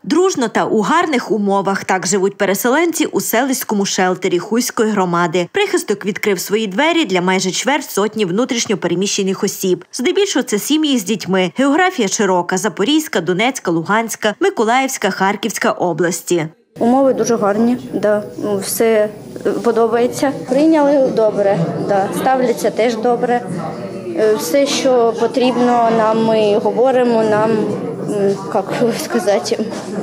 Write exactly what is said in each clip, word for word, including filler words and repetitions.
Дружно та у гарних умовах так живуть переселенці у селищському шелтері Хуської громади. Прихисток відкрив свої двері для майже чверть сотні внутрішньо переміщених осіб. Здебільшого це сім'ї з дітьми. Географія широка – Запорізька, Донецька, Луганська, Миколаївська, Харківська області. Умови дуже гарні, да. Все подобається. Прийняли добре, да. Ставляться теж добре. Все, що потрібно, нам ми говоримо, нам, як сказати,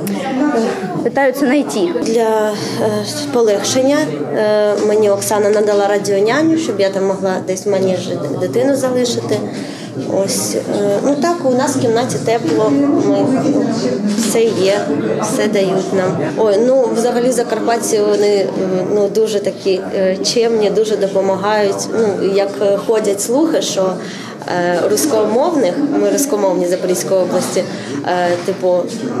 питаються знайти. Для полегшення мені Оксана надала радіоняню, щоб я там могла десь в манежі дитину залишити. Ось, ну так, у нас в кімнаті тепло, ми, все є, все дають нам. Ой, ну взагалі закарпатці, вони ну, дуже такі чемні, дуже допомагають. Ну, як ходять слухи, що е, руськомовних, ми руськомовні Запорізької області, е, типу,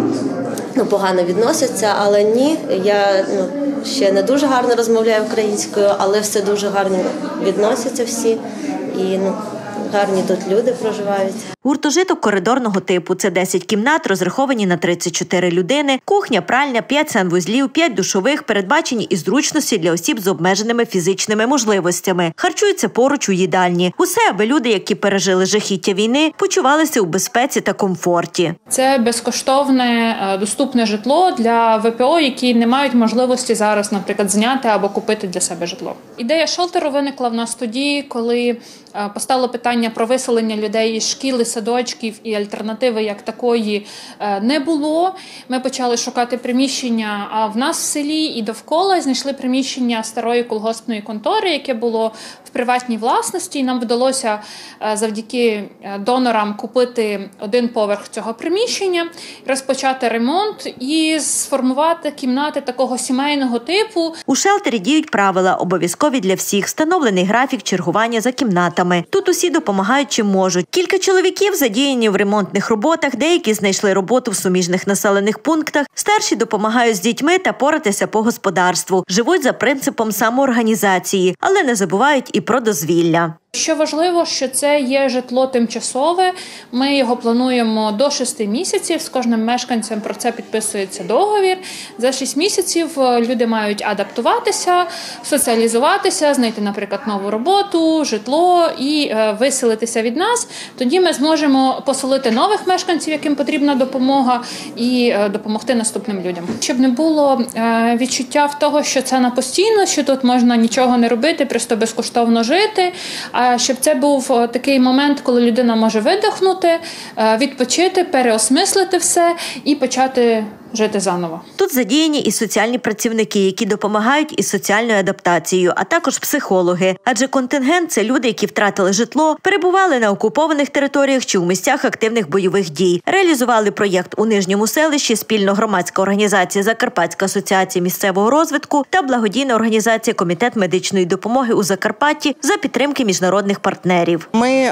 ну, погано відносяться, але ні, я ну, ще не дуже гарно розмовляю українською, але все дуже гарно відносяться всі. І, ну, гарні тут люди проживають. Гуртожиток коридорного типу – це десять кімнат, розраховані на тридцять чотири людини, кухня, пральня, п'ять санвузлів, п'ять душових, передбачені і зручності для осіб з обмеженими фізичними можливостями. Харчуються поруч у їдальні. Усе, аби люди, які пережили жахіття війни, почувалися у безпеці та комфорті. Це безкоштовне, доступне житло для ВПО, які не мають можливості зараз, наприклад, зняти або купити для себе житло. Ідея шелтеру виникла в нас тоді, коли постало питання про виселення людей із шкіл, садочків, і альтернативи як такої не було. Ми почали шукати приміщення, а в нас в селі і довкола знайшли приміщення старої колгоспної контори, яке було в приватній власності. І нам вдалося завдяки донорам купити один поверх цього приміщення, розпочати ремонт і сформувати кімнати такого сімейного типу. У шелтері діють правила, обов'язкові для всіх, встановлений графік чергування за кімнатами. Тут усі допомагають чим можуть. Кілька чоловіків задіяні в ремонтних роботах, деякі знайшли роботу в суміжних населених пунктах, старші допомагають з дітьми та поратися по господарству. Живуть за принципом самоорганізації, але не забувають і про дозвілля. Що важливо, що це є житло тимчасове, ми його плануємо до шести місяців, з кожним мешканцем про це підписується договір. За шість місяців люди мають адаптуватися, соціалізуватися, знайти, наприклад, нову роботу, житло і виселитися від нас. Тоді ми зможемо поселити нових мешканців, яким потрібна допомога, і допомогти наступним людям. Щоб не було відчуття в того, що це на постійно, що тут можна нічого не робити, просто безкоштовно жити, а щоб це був такий момент, коли людина може видихнути, відпочити, переосмислити все і почати жити заново. Тут задіяні і соціальні працівники, які допомагають із соціальною адаптацією, а також психологи. Адже контингент – це люди, які втратили житло, перебували на окупованих територіях чи у місцях активних бойових дій. Реалізували проєкт у Нижньому селищі спільно громадська організація «Закарпатська асоціація місцевого розвитку» та благодійна організація «Комітет медичної допомоги у Закарпатті» за підтримки міжнародних партнерів. Ми е,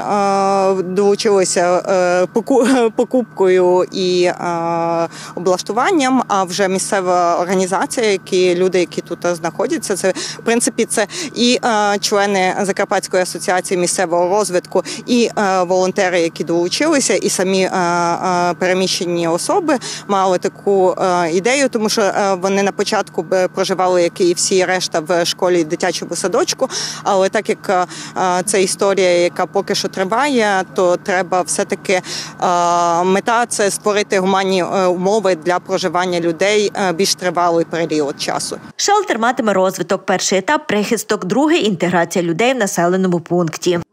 долучилися е, покупкою і е, облаштуванням. А вже місцева організація, які люди, які тут знаходяться, це в принципі це і е, члени Закарпатської асоціації місцевого розвитку, і е, волонтери, які долучилися, і самі е, е, переміщені особи мали таку е, ідею, тому що е, вони на початку проживали, як і всі решта, в школі, дитячому садочку, але так як е, це історія, яка поки що триває, то треба все-таки е, мета – це створити гуманні умови для проживання людей більш тривалий період часу. Шелтер матиме розвиток. Перший етап – прихисток, другий – інтеграція людей в населеному пункті.